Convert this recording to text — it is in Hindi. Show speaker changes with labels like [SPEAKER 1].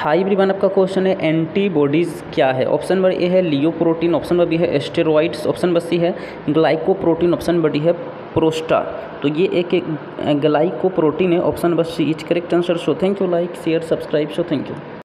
[SPEAKER 1] हाइब्रिड वन आपका क्वेश्चन है एंटीबॉडीज़ क्या है। ऑप्शन नंबर ए है लियोप्रोटीन, ऑप्शन नंबर बी है स्टेरॉइड्स, ऑप्शन नंबर सी है ग्लाइकोप्रोटीन, ऑप्शन नंबर डी है प्रोस्टा। तो ये एक ग्लाइकोप्रोटीन है, option number C is correct answer. So thank you, like share subscribe. So thank you.